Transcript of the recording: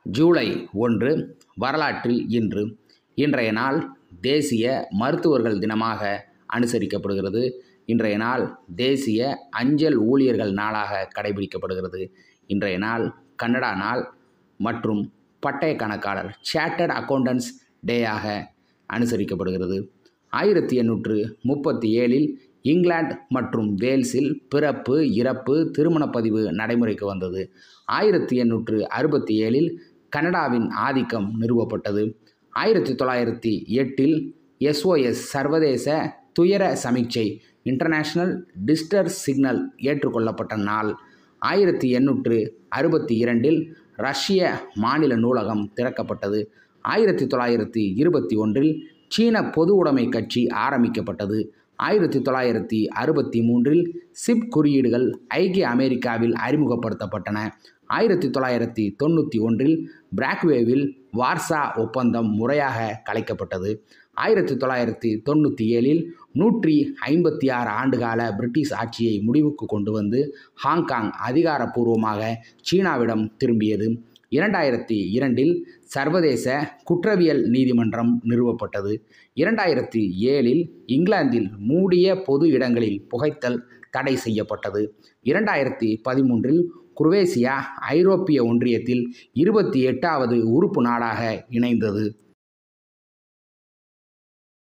ஜூலை 1 வரலாற்றில் இன்று. இன்றைய நாள் தேசிய மருத்துவர்கள் தினமாக அனுசரிக்கப்படுகிறது. இன்றைய நாள் தேசிய அஞ்சல் ஊழியர்கள் நாளாக கடைபிடிக்கப்படுகிறது. இன்றைய நாள் கன்னடா நாள் மற்றும் பட்டய கணக்காளர் சார்ட்டர்ட் அக்கவுண்டன்ட்ஸ் டேயாக அனுசரிக்கப்படுகிறது. 1837 இங்கிலாந்து மற்றும் வேல்ஸில் பிறப்பு, இறப்பு, திருமணப்பதிவு நடைமுறைக்கு வந்தது. 1867 கனடாவின் ஆதிக்கம் நிறுவப்பட்டது. 1908 SOS சர்வதேச துயர சமிக்ஞை இன்டர்நேஷனல் டிஸ்ட்ரஸ் சிக்னல் ஏற்றுக்கொள்ளப்பட்ட நாள். 1862 ரஷ்ய மாநில நூலகம் திறக்கப்பட்டது. 1921 சீன பொது உடைமை கட்சி ஆரம்பிக்கப்பட்டது. 1963 சிப் குறியீடுகள் ஐக்கிய அமெரிக்காவில் அறிமுகப்படுத்தப்பட்டன. 1991 பிராக்வேவில் வார்சா ஒப்பந்தம் முறையாக கலைக்கப்பட்டது. 1997 156 ஆண்டுகால பிரிட்டிஷ் ஆட்சியை முடிவுக்கு கொண்டு வந்து ஹாங்காங் அதிகாரப்பூர்வமாக சீனாவிடம் திரும்பியது. 2002 சர்வதேச குற்றவியல் நீதிமன்றம் நிறுவப்பட்டது. 2007 இங்கிலாந்தில் மூடிய பொது இடங்களில் புகைத்தல் தடை செய்யப்பட்டது. 2013 குரோவேசியா ஐரோப்பிய ஒன்றியத்தில் 28வது உறுப்பு நாடாக இணைந்தது.